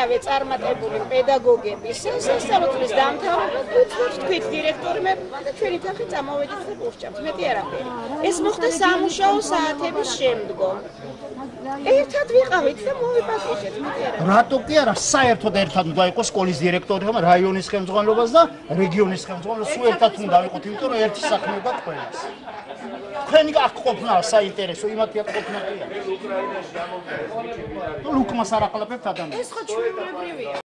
ამჟამადვე წარმატებული პედაგოგების სასწავლებლის დამთავრება თქვით დირექტორმა და ჩვენი თანხით წამოვედით და გურჩამთ. მეტი არაფერი. ეს მოხდა სამუშაო საათების შემდგომ. ერთად ვიყავით და მოვიპატიჟეთ, მეტი არაფერი. რატო კი არა საერთოდ ერთად უნდა იყოს სკოლის დირექტორი, ხომ რაიონის ხელმძღვანელობას და რეგიონის ხელმძღვანელობას სულ ერთად უნდა ვიყოთ, იმიტომ რომ ერთი საქმე გვაქვს ყველას. თქვენი აქ ყოფნა საინტერესო, იმათი აქ ყოფნა კი არა. ლუკმას არ აყალაფებთ ადამიანს. ეს ხო ჩვეულებრივია.